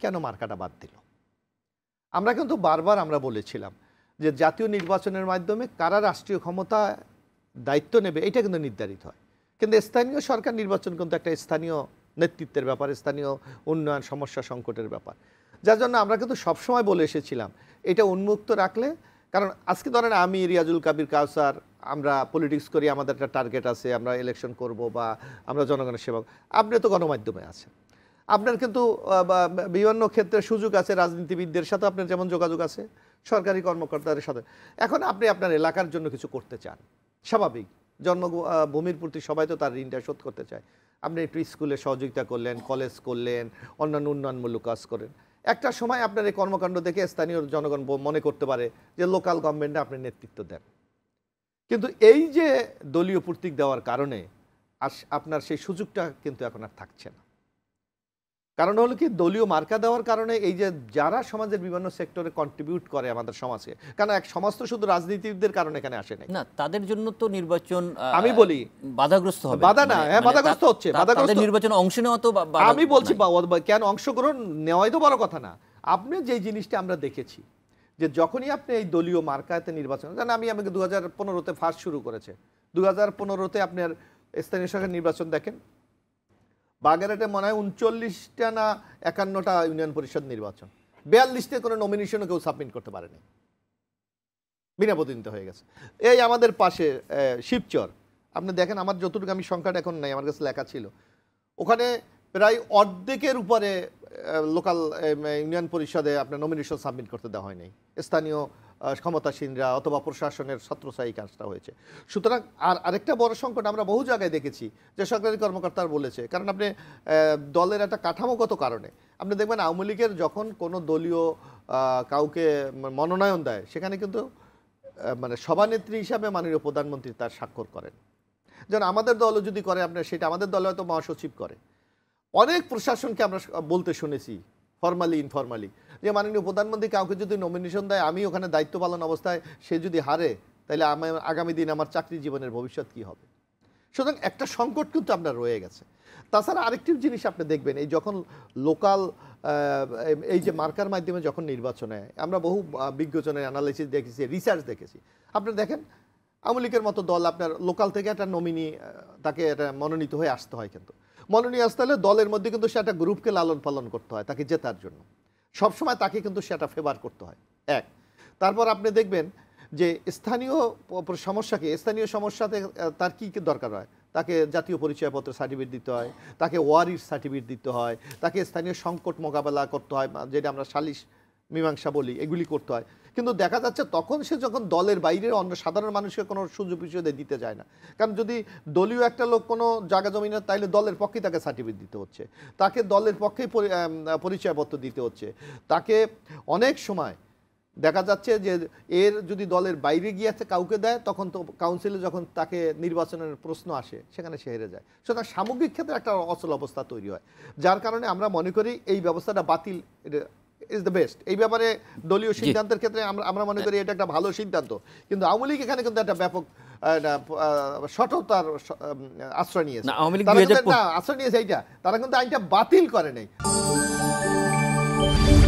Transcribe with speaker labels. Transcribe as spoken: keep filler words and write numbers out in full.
Speaker 1: কেন মার্কাটা বাদ দিল? আমরা কিন্তু বারবার আমরা বলেছিলাম যে জাতীয় নির্বাচনের মাধ্যমে কারা রাষ্ট্রীয় ক্ষমতা দায়িত্ব নেবে এটা কিন্তু নির্ধারিত হয়, কিন্তু স্থানীয় সরকার নির্বাচন কিন্তু একটা স্থানীয় নেতৃত্বের ব্যাপার, স্থানীয় উন্নয়ন সমস্যা সংকটের ব্যাপার, যার জন্য আমরা কিন্তু সবসময় বলে এসেছিলাম এটা উন্মুক্ত রাখলে। কারণ আজকে ধরেন আমি রিয়াজুল কবির কাউসার আমরা পলিটিক্স করি, আমাদের একটা টার্গেট আছে, আমরা ইলেকশন করব বা আমরা জনগণের সেবা, আপনি তো গণমাধ্যমে আছেন, আপনার কিন্তু বিভিন্ন ক্ষেত্রে সুযোগ আছে, রাজনীতিবিদদের সাথে আপনার যেমন যোগাযোগ আছে, সরকারি কর্মকর্তাদের সাথে। এখন আপনি আপনার এলাকার জন্য কিছু করতে চান, স্বাভাবিক, জন্মভূমির প্রতি সবাই তো তার ঋণটা শোধ করতে চায়। আপনি একটু স্কুলে সহযোগিতা করলেন, কলেজ করলেন, অন্যান্য উন্নয়নমূলক কাজ করেন, একটা সময় আপনার এই কর্মকাণ্ড দেখে স্থানীয় জনগণ মনে করতে পারে যে লোকাল গভর্নমেন্টে আপনি নেতৃত্ব দেন। কিন্তু এই যে দলীয় প্রতীক দেওয়ার কারণে আপনার সেই সুযোগটা কিন্তু এখন আর থাকছে না। কারণ হলো কি, দলীয় মার্কা দেওয়ার কারণে এই যে যারা সমাজের বিভিন্ন সেক্টরে কন্ট্রিবিউট করে আমাদের সমাজে, কারণ এক সমাজ তো শুধু রাজনীতিবিদদের কারণে এখানে আসে নাই না,
Speaker 2: তাদের জন্য তো নির্বাচন
Speaker 1: আমি বলি
Speaker 2: বাধাগ্রস্ত হবে।
Speaker 1: বাধা না, হ্যাঁ বাধাগ্রস্ত হচ্ছে, বাধাগ্রস্ত
Speaker 2: নির্বাচন অংশ নেওয়া তো
Speaker 1: আমি বলছি কেন অংশগ্রহণ নেওয়াই তো বড় কথা না। আপনি যে জিনিসটা আমরা দেখেছি যে যখনই আপনি এই দলীয় মার্কাতে নির্বাচন, জানেন আমি আমাকে দু হাজার পনেরোতে ফার্স্ট শুরু করেছে, দু হাজার পনেরোতে আপনার স্থানীয় সরকার নির্বাচন দেখেন, বাগেরহাটে মনে হয় উনচল্লিশটা না একান্নটা ইউনিয়ন পরিষদ নির্বাচন, বিয়াল্লিশটা কোনো নমিনেশনও কেউ সাবমিট করতে পারেনি, বিনা প্রতিনিধিত্ব হয়ে গেছে। এই আমাদের পাশে শিবচর আপনি দেখেন, আমার যতটুকু আমি সংখ্যাটা এখন নাই, আমার কাছে লেখা ছিল, ওখানে প্রায় অর্ধেকের উপরে লোকাল ইউনিয়ন পরিষদে আপনার নমিনেশন সাবমিট করতে দেওয়া হয়নি, স্থানীয় ক্ষমতাসীনরা অথবা প্রশাসনের ছত্রছায়ায় কাজটা হয়েছে। সুতরাং আর আরেকটা বড় সংকট আমরা বহু জায়গায় দেখেছি যে সরকারি কর্মকর্তারা বলেছে, কারণ আপনি দলের একটা কাঠামোগত কারণে আপনি দেখবেন আওয়ামী লীগের যখন কোনো দলীয় কাউকে মনোনয়ন দেয় সেখানে কিন্তু মানে সভানেত্রী হিসাবে মাননীয় প্রধানমন্ত্রী তার স্বাক্ষর করেন। যেন আমাদের দলও যদি করে আপনার সেটা আমাদের দলে হয়তো মহাসচিব করে। অনেক প্রশাসনকে আমরা বলতে শুনেছি ফর্মালি ইনফর্মালি যে মাননীয় প্রধানমন্ত্রী কাউকে যদি নমিনেশন দেয়, আমি ওখানে দায়িত্ব পালন অবস্থায় সে যদি হারে, তাহলে আমার আগামী দিন আমার চাকরি জীবনের ভবিষ্যৎ কী হবে। সুতরাং একটা সংকট কিন্তু আপনার রয়ে গেছে। তাছাড়া আরেকটি জিনিস আপনি দেখবেন, এই যখন লোকাল এই যে মার্কার মাধ্যমে যখন নির্বাচনে আমরা বহু বিজ্ঞজনের অ্যানালাইসিস দেখেছি, রিসার্চ দেখেছি, আপনি দেখেন আওয়ামী লীগের মতো দল আপনার লোকাল থেকে একটা নমিনি তাকে এটা মনোনীত হয়ে আসতে হয়, কিন্তু মনোনীত আসতে হলে দলের মধ্যে কিন্তু সে একটা গ্রুপকে লালন পালন করতে হয় তাকে জেতার জন্য, সবসময় তাকে কিন্তু সেটা ফেভার করতে হয় এক। তারপর আপনি দেখবেন যে স্থানীয় সমস্যাকে, স্থানীয় সমস্যাতে তার কী কী দরকার হয়, তাকে জাতীয় পরিচয়পত্র সার্টিফিকেট দিতে হয়, তাকে ওয়ারিশ সার্টিফিকেট দিতে হয়, তাকে স্থানীয় সংকট মোকাবেলা করতে হয়, যেটা আমরা সালিশ মীমাংসা বলি, এগুলি করতে হয়। কিন্তু দেখা যাচ্ছে তখন সে যখন দলের বাইরে অন্য সাধারণ মানুষকে কোনো সুযোগ সুবিধা দিতে যায় না, কারণ যদি দলীয় একটা লোক কোনো জায়গা জমিনে, তাইলে দলের পক্ষেই তাকে সার্টিফিকেট দিতে হচ্ছে, তাকে দলের পক্ষেই পরিচয়পত্র দিতে হচ্ছে, তাকে অনেক সময় দেখা যাচ্ছে যে এর যদি দলের বাইরে গিয়ে কাউকে দেয় তখন তো কাউন্সিলে যখন তাকে নির্বাচনের প্রশ্ন আসে সেখানে সে হেরে যায়। সুতরাং সামগ্রিক ক্ষেত্রে একটা অচল অবস্থা তৈরি হয়, যার কারণে আমরা মনে করি এই ব্যবস্থাটা বাতিল ইজ দ্য বেস্ট। এই ব্যাপারে দলীয় সিদ্ধান্তের ক্ষেত্রে আমরা আমরা মনে করি এটা একটা ভালো সিদ্ধান্ত, কিন্তু আওয়ামী লীগ এখানে কিন্তু একটা ব্যাপক সঠতার আশ্রয় নিয়েছে। আশ্রয় নিয়েছে এইটা, তারা কিন্তু আইনটা বাতিল করে নাই।